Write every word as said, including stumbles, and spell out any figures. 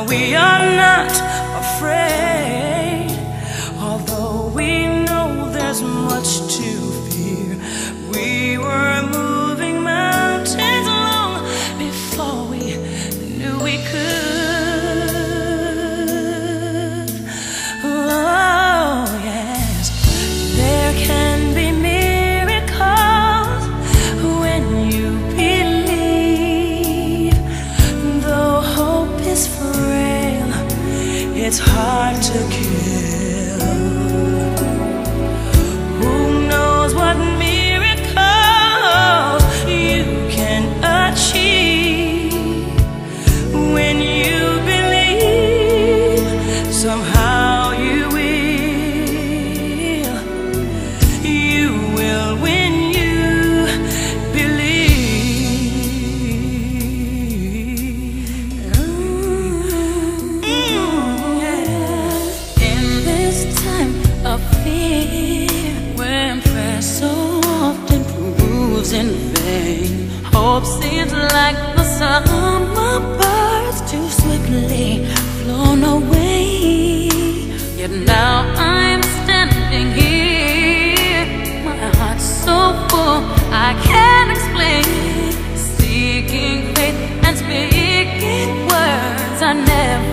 we are not afraid. Although we know there's much to fear, we were moving mountains long before we knew we could. Oh yes, there can be miracles when you believe. Though hope is frail, it's hard to kill. Who knows what miracles you can achieve when you believe? Somehow you will, you will when you believe. Mm, yeah. In this time of fear, when prayer so often proves in vain, hope seems like the summer birds too swiftly flown away. Yet now I'm standing here, my heart's so full I can't explain, seeking faith and speaking words I never